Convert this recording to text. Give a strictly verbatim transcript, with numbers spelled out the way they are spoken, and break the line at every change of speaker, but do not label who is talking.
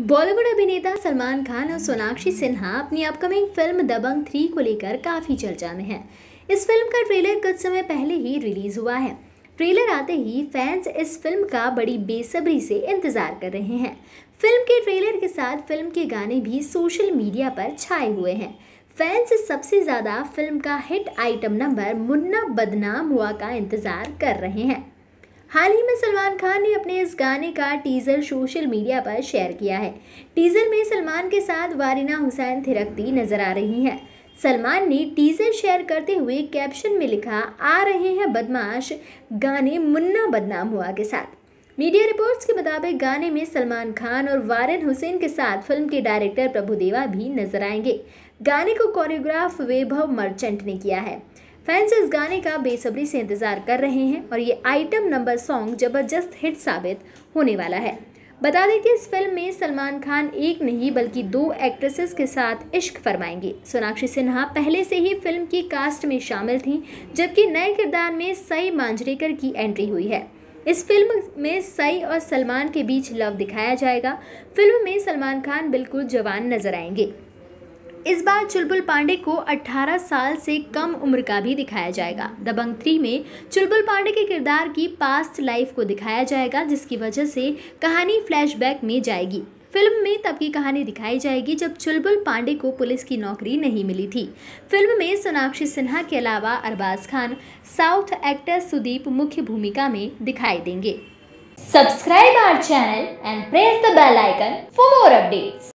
बॉलीवुड अभिनेता सलमान खान और सोनाक्षी सिन्हा अपनी अपकमिंग फिल्म दबंग थ्री को लेकर काफी चर्चा में हैं। इस फिल्म का ट्रेलर कुछ समय पहले ही रिलीज हुआ है। ट्रेलर आते ही फैंस इस फिल्म का बड़ी बेसब्री से इंतजार कर रहे हैं। फिल्म के ट्रेलर के साथ फिल्म के गाने भी सोशल मीडिया पर छाए हुए हैं। फैंस सबसे ज्यादा फिल्म का हिट आइटम नंबर मुन्ना बदनाम हुआ का इंतजार कर रहे हैं। हाल ही में सलमान खान ने अपने इस गाने का टीजर सोशल मीडिया पर शेयर किया है। टीजर में सलमान के साथ वारिना हुसैन थिरकती नजर आ रही हैं। सलमान ने टीजर शेयर करते हुए कैप्शन में लिखा, आ रहे हैं बदमाश गाने मुन्ना बदनाम हुआ के साथ। मीडिया रिपोर्ट्स के मुताबिक गाने में सलमान खान और वारिन हुसैन के साथ फिल्म के डायरेक्टर प्रभुदेवा भी नजर आएंगे। गाने को कोरियोग्राफ वैभव मर्चेंट ने किया है। फैंस इस गाने का बेसब्री से इंतजार कर रहे हैं और ये आइटम नंबर सॉन्ग जबरदस्त हिट साबित होने वाला है। बता दें कि इस फिल्म में सलमान खान एक नहीं बल्कि दो एक्ट्रेसेस के साथ इश्क फरमाएंगे। सोनाक्षी सिन्हा पहले से ही फिल्म की कास्ट में शामिल थीं, जबकि नए किरदार में सई मांजरेकर की एंट्री हुई है। इस फिल्म में सई और सलमान के बीच लव दिखाया जाएगा। फिल्म में सलमान खान बिल्कुल जवान नजर आएंगे। इस बार चुलबुल पांडे को अठारह साल से कम उम्र का भी दिखाया जाएगा। दबंग थ्री में चुलबुल पांडे के किरदार की पास्ट लाइफ को दिखाया जाएगा, जिसकी वजह से कहानी फ्लैशबैक में जाएगी। फिल्म में तब की कहानी दिखाई जाएगी जब चुलबुल पांडे को पुलिस की नौकरी नहीं मिली थी। फिल्म में सोनाक्षी सिन्हा के अलावा अरबाज खान, साउथ एक्टर सुदीप मुख्य भूमिका में दिखाई देंगे।
Subscribe our channel and press the bell icon for more updates.